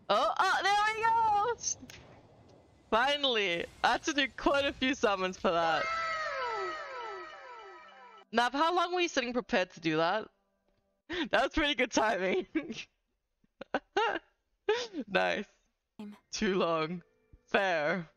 Oh, there we go! Finally! I had to do quite a few summons for that. Nav, how long were you sitting prepared to do that? That was pretty good timing. Nice. Too long. Fair.